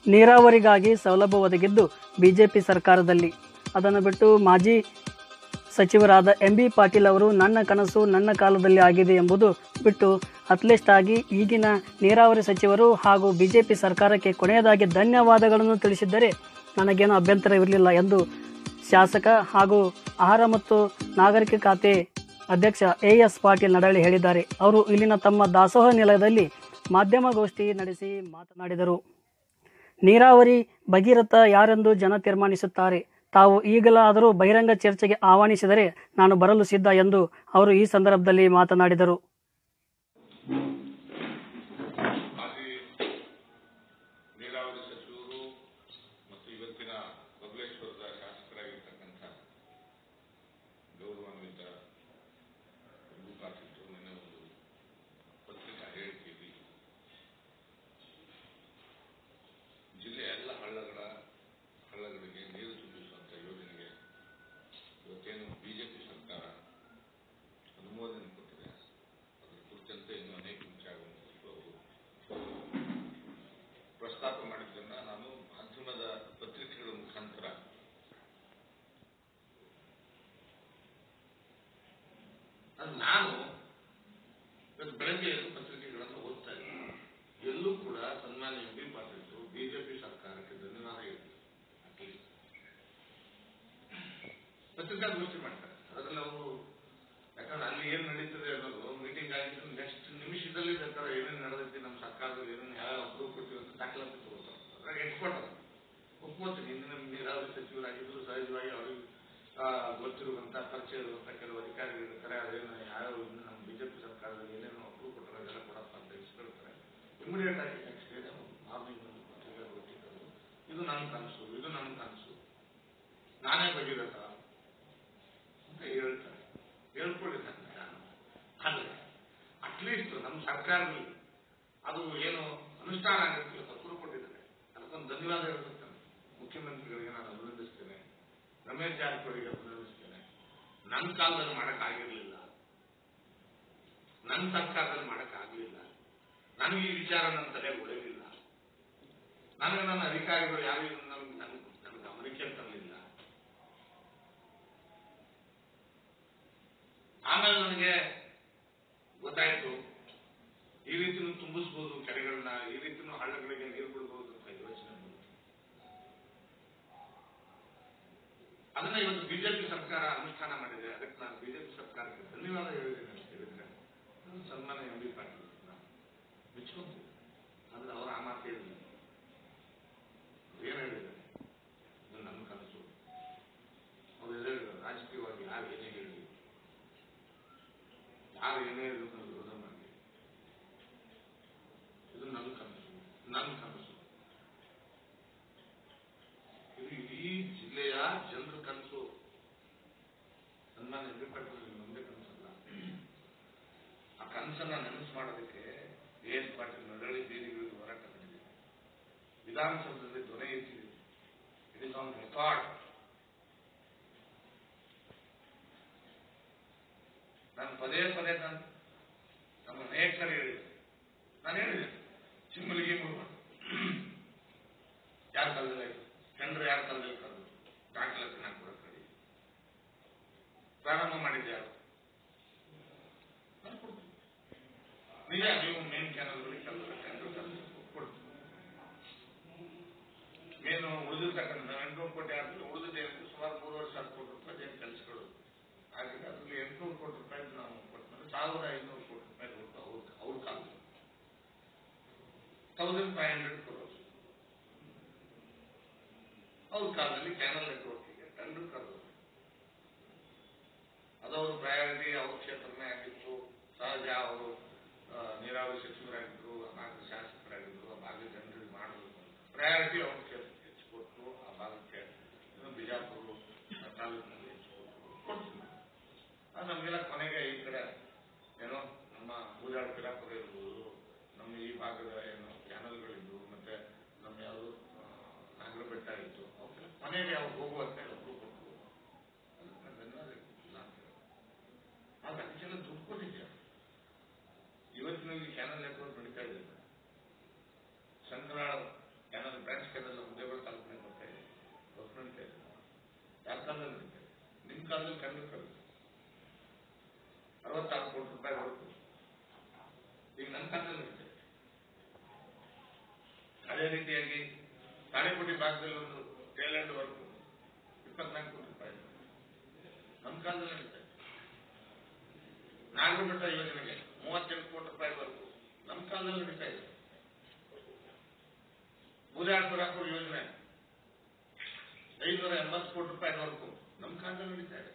ನೀರಾವರಿಗಾಗಿ ಸೌಲಭ್ಯ ಒದಗಿದ್ದು ಬಿಜೆಪಿ ಸರ್ಕಾರದಲ್ಲಿ. ಅದನ್ನು ಬಿಟ್ಟು ಮಾಜಿ ಸಚಿವರಾದ MB ಪಾಟೀಲ್ ಅವರು ನನ್ನ ಕನಸು ನನ್ನ ಕಾಲದಲ್ಲಿ ಆಗಿದೆ ಎಂಬುದು ಬಿಟ್ಟು ಅಥ್ಲೀಸ್ಟ್ ಆಗಿ ಈಗಿನ ನೀರಾವರಿ ಸಚಿವರು ಹಾಗೂ ಬಿಜೆಪಿ ಸರ್ಕಾರಕ್ಕೆ ಕೊನೆಯದಾಗಿ ಧನ್ಯವಾದಗಳನ್ನು ತಿಳಿಸಿದ್ದರೆ ನನಗೇನು ಅಭ್ಯಂತರವಿರಲಿಲ್ಲ ಎಂದು ಶಾಸಕ ಹಾಗೂ ಆಹಾರ ಮತ್ತು ನಾಗರಿಕ ಖಾತೆ ಅಧ್ಯಕ್ಷ AS ಪಾಟೀಲ್ ನಡಹಳ್ಳಿ ಹೇಳಿದ್ದಾರೆ. ಅವರು ಇಲ್ಲಿನ ತಮ್ಮ ದಾಸೋಹ ನಿಲಯದಲ್ಲಿ ಮಾಧ್ಯಮಗೋಷ್ಠಿ ನಡೆಸಿ ಮಾತನಾಡಿದರು. ನೀರಾವರಿ ಭಗೀರಥ ಯಾರೆಂದು ಜನ ತೀರ್ಮಾನಿಸುತ್ತಾರೆ. ತಾವು ಈಗಲಾದರೂ ಬಹಿರಂಗ ಚರ್ಚೆಗೆ ಆಹ್ವಾನಿಸಿದರೆ ನಾನು ಬರಲು ಸಿದ್ಧ ಎಂದು ಅವರು ಈ ಸಂದರ್ಭದಲ್ಲಿ ಮಾತನಾಡಿದರು. ಜಿಲ್ಲೆಯ ಎಲ್ಲ ಹಳ್ಳಗಳಿಗೆ ನೀರು ತುಂಬಿಸುವಂಥ ಯೋಜನೆಗೆ ಇವತ್ತೇನು ಬಿಜೆಪಿ ಸರ್ಕಾರ ಅನುಮೋದನೆ ಕೊಟ್ಟಿದೆ, ಅದರ ಕುರಿತಂತೆ ಇನ್ನೂ ಅನೇಕ ವಿಚಾರಗಳನ್ನು ಅವರು ಪ್ರಸ್ತಾಪ ಮಾಡಿದ್ದನ್ನು ನಾನು ಮಾಧ್ಯಮದ ಪತ್ರಿಕೆಗಳ ಮುಖಾಂತರ ನಾನು ಬೆಳಗ್ಗೆ ಪತ್ರಿಕೆಗಳನ್ನು ಓದ್ತಾ ಇದ್ದೀನಿ. ಎಲ್ಲೂ ಕೂಡ ಸನ್ಮಾನ್ಯ MB ಪಾಟೀಲ್ ಬಿಜೆಪಿ ಸರ್ಕಾರಕ್ಕೆ ಧನ್ಯವಾದ ಹೇಳ್ತಾರೆ. ಪತ್ರಿಕಾಗೋಷ್ಠಿ ಮಾಡ್ತಾರೆ. ಅದರಲ್ಲಿ ಅವರು ಯಾಕಂದ್ರೆ ಅಲ್ಲಿ ಏನ್ ನಡೀತದೆ ಅನ್ನೋದು ಮೀಟಿಂಗ್ ಆಗಿದ್ದು ನೆಕ್ಸ್ಟ್ ನಿಮಿಷದಲ್ಲಿ ಬೇಕಾದ್ರೆ ಏನೇನು ನಡೆದೈತಿ ನಮ್ಮ ಸರ್ಕಾರದಲ್ಲಿ ಏನೇನು ಯಾವ ಅಪ್ರೂವ್ ಕೊಡ್ತೀವಿ ಅಂತ ದಾಖಲಾತಿ ತಗೋತಾರೆ. ಅದ್ರಾಗ ಎಕ್ಸ್ಪರ್ಟ್ ಅದು ಒಪ್ಕೋತೀನಿ. ಹಿಂದಿನ ನೀರಾವರಿ ಸಚಿವರಾಗಿದ್ರು ಸಹಜವಾಗಿ ಅವರಿಗೆ ಗೊತ್ತಿರುವಂತಹ ಪರಿಚಯ ಇರುವಂತಹ ಕೆಲವು ಅಧಿಕಾರಿಗಳಿರ್ತಾರೆ. ಅದೇನು ಯಾವ ನಮ್ಮ ಬಿಜೆಪಿ ಸರ್ಕಾರದಲ್ಲಿ ಏನೇನು ಅಪ್ರೂವ್ ಕೊಟ್ಟರೆ ಅದೆಲ್ಲ ಕೊಡಪ್ಪ ಅಂತ ಇಸ್ಕೊಳ್ತಾರೆ. ಇಮಿಡಿಯೇಟ್ ಆಗಿ ನೆಕ್ಸ್ಟ್ ಡೇ ಮಾರ್ನಿಂಗ್ ಇದು ನನ್ನ ಕನಸು, ಇದು ನನ್ನ ಕನಸು, ನಾನೇ ಭಗೀರಥ ಅಂತ ಹೇಳ್ತಾರೆ. ಹೇಳ್ಕೊಂಡಿದ್ದಾನೆ ನಾನು. ಆದರೆ ಅಟ್ಲೀಸ್ಟ್ ನಮ್ಮ ಸರ್ಕಾರದಲ್ಲಿ ಅದು ಏನು ಅನುಷ್ಠಾನ ಆಗುತ್ತೆ ಅಪ್ರೂವ್ ಕೊಟ್ಟಿದ್ದಾರೆ. ಅದಕ್ಕೊಂದು ಧನ್ಯವಾದ ಹೇಳ್ತೇನೆ. ಮುಖ್ಯಮಂತ್ರಿಗಳಿಗೆ ನಾನು ಅಭಿನಂದಿಸ್ತೇನೆ, ರಮೇಶ್ ಜಾರಕಿಹೊಳಿಗೆ ಅಭಿನಂದಿಸ್ತೇನೆ. ನನ್ನ ಕಾಲದಲ್ಲಿ ಮಾಡೋಕ್ಕಾಗಿರ್ಲಿಲ್ಲ, ನನ್ನ ಸರ್ಕಾರದಲ್ಲಿ ಮಾಡೋಕ್ಕಾಗಲಿಲ್ಲ. ನನಗೆ ಈ ವಿಚಾರ ನನ್ನ ತಲೆ ಒಳಗಿಲ್ಲ. ನನಗೆ ನನ್ನ ಅಧಿಕಾರಿಗಳು ಯಾರು ನನ್ನ ಗಮನಕ್ಕೆ ತರಲಿಲ್ಲ. ಆಮೇಲೆ ನನಗೆ ಗೊತ್ತಾಯ್ತು ಈ ರೀತಿನೂ ತುಂಬಿಸ್ಬೋದು ಕೆರೆಗಳನ್ನ, ಈ ರೀತಿನೂ ಹಳ್ಳಗಳಿಗೆ ನೀರು ಬಿಡ್ಬೋದು ಅಂತ ಯೋಚನೆ ಬಂತು. ಅದನ್ನ ಇವತ್ತು ಬಿಜೆಪಿ ಸರ್ಕಾರ ಅನುಷ್ಠಾನ ಮಾಡಿದೆ. ಅದಕ್ಕೆ ನಾನು ಬಿಜೆಪಿ ಸರ್ಕಾರಕ್ಕೆ ಧನ್ಯವಾದ ಹೇಳಿದ್ದೇನೆ ಅಂತ ಹೇಳಿದ್ರೆ ಸನ್ಮಾನ್ಯ MB ಪಾಟೀಲ್ ಮೆಚ್ಕೊಂತೀವಿ. ಆದ್ರೆ ಅವರು ಆ ಮಾತು ಹೇಳಿಲ್ಲ. ಏನ್ ಹೇಳಿದ್ದಾರೆ, ಇದು ನನ್ನ ಕನಸು. ಅವ್ರು ಹೇಳಿದ್ರು ರಾಜಕೀಯವಾಗಿ ಯಾರು ಏನೇ ಹೇಳಿ, ಯಾರು ಏನೇ ಹೇಳಿದ್ರು ವಿರೋಧ ಮಾಡಿ, ಇದು ನನ್ನ ಕನಸು, ನನ್ನ ಕನಸು. ಇದು ಇಡೀ ಜಿಲ್ಲೆಯ ಜನರ ಕನಸು. ಸನ್ಮಾನ್ಯ MB ಪಾಟೀಲ್ ನಮ್ಮದೇ ಕನಸಲ್ಲ. ಆ ಕನಸನ್ನ ನೆನಸು ಮಾಡೋದಕ್ಕೆ AS ಪಾಟೀಲ್ ನಡಹಳ್ಳಿ ಬೀದಿಗಳಿಗೆ ಹೋರಾಟ ಮಾಡಿದೆ. ವಿಧಾನಸೌಧದಲ್ಲಿ ಧ್ವನಿ ಎತ್ತಿದೆ. It is on record. ನಾನು ಪದೇ ಪದೇ ನಮ್ಮ ಅನೇಕರು ಹೇಳಿದೆ. ನಾನು ಹೇಳಿದೆ ಚಿಮ್ಮಲಿಗೆ ಯಾರ ಕಾಲದಲ್ಲಿ ಚಂದ್ರ ಯಾರ ಕಾಲದಲ್ಲಿ ಕರೆದು ದಾಖಲಾತಿ ನಾನು ಕೂಡ ಕಡಿ ಪ್ರಾರಂಭ ಮಾಡಿದ್ದೆ. ಯಾರು ನಾನು ಕೊಡ್ತೀನಿ. ನಿಜ, ನೀವು ಮೇನ್ ಚಾನಲ್ಗಳಲ್ಲಿ ಕೆಲಸ ಕೊಡ್ತೀನಿ. ಏನು ಉಳಿದಿರ್ತಕ್ಕಂಥ 800 ಕೋಟಿ ಆದ್ರೆ ಉಳಿದಿದ್ದೇನೆ ಸುಮಾರು 3,500 ಕೋಟಿ ರೂಪಾಯಿ ಏನು ಕೆಲಸಗಳು ಆಗಿದೆ. ಅದರಲ್ಲಿ 800 ಕೋಟಿ ರೂಪಾಯಿ ನಾವು ಕೊಡ್ತಾರೆ. 1,500 ಕೋಟಿ ರೂಪಾಯಿ ಅವ್ರ ಕಾಲದಲ್ಲಿ 1,500 crores ಅವ್ರ ಕಾಲದಲ್ಲಿ ಕ್ಯಾನಲ್ ನೆಟ್ವರ್ಕಿಗೆ ಟೆಂಡರ್ ಕರೆದು ಅದವರು ಪ್ರಯಾರಿಟಿ ಅವ್ರ ಕ್ಷೇತ್ರನೇ ಆಗಿತ್ತು. ಸಹಜ ಅವರು ನೀರಾವರಿ ಸಚಿವರಾಗಿದ್ರು, ನಾಲ್ಕು ಶಾಸಕರಾಗಿದ್ರು. ಆ ಭಾಗದ ಜನರಿಗೆ ಮಾಡಬೇಕು ಪ್ರಯಾರಿಟಿ ಅವ್ರ ಕ್ಷೇತ್ರಕ್ಕೆ ಹೆಚ್ಚಿಕೊಟ್ಟು ಆ ಭಾಗಕ್ಕೆ ಬಿಜಾಪುರ ತಾಲೂಕಿನಲ್ಲಿ ಹೆಚ್ಚಿಕೊಟ್ಟು ನಮಗೆಲ್ಲ ಕೊನೆಗೆ ಈ ಕಡೆ ಏನೋ ನಮ್ಮ ಬೂದಾಳ ಬಿಜಾಪುರ ಇರ್ಬೋದು, ನಮ್ಮ ಈ ಭಾಗದ ಏನು ಕ್ಯಾನಲ್ಗಳಿದ್ದು, ಮತ್ತೆ ನಮ್ಮ ಯಾವುದು ನಾಗರ ಬೆಟ್ಟ ಇತ್ತು, ಅವಕ್ಕೆಲ್ಲ ಕೊನೆಗೆ ಅವ್ರು ಹೋಗುವಂತೆ ಒಬ್ಬರು ಕೊಟ್ಟರು. ಅದಕ್ಕೆ ಧನ್ಯವಾದ ಇಲ್ಲ ಅಂತ ಹೇಳಿ. ಆಗ ಅದಕ್ಕೆಲ್ಲ ದುಡ್ಡು ಕೊಟ್ಟಿದ್ದೆ. ಇವತ್ತಿನಲ್ಲಿ ಕ್ಯಾನಲ್ ನೆಟ್ವರ್ಕ್ ನಡೀತಾ ಇದೆ. ಶಂಕರಾಳ ಕ್ಯಾನಲ್ ಬ್ರಾಂಚ್ ಟೆಂಡರ್ ಕರೆದು 66 ಕೋಟಿ ರೂಪಾಯಿ ಹೊರತು ಈಗ ನನ್ನ ಕಾಲದಲ್ಲಿ ನಡೀತಾ ಇದೆ. ಅದೇ ರೀತಿಯಾಗಿ ತಾಳೆಕೋಟೆ ಭಾಗದಲ್ಲಿ ಒಂದು ಟೇಲೆಂಡ್ ವರ್ಕ್ 24 ಕೋಟಿ ರೂಪಾಯಿ ನಮ್ಮ ಕಾಲದಲ್ಲಿ ನಡೀತಾ ಇದೆ. ನಾಗರಬೆಟ್ಟ ಯೋಜನೆಗೆ 38 ಕೋಟಿ ರೂಪಾಯಿವರೆಗೂ ನಮ್ಮ ಕಾಲದಲ್ಲಿ ನಡೀತಾ ಇದೆ. ಬೂದಾಳ್ ಯೋಜನೆ 580 ಕೋಟಿ ರೂಪಾಯಿವರೆಗೂ ನಮ್ಮ ಕಾಲದಲ್ಲಿ ನಡೀತಾ ಇದೆ.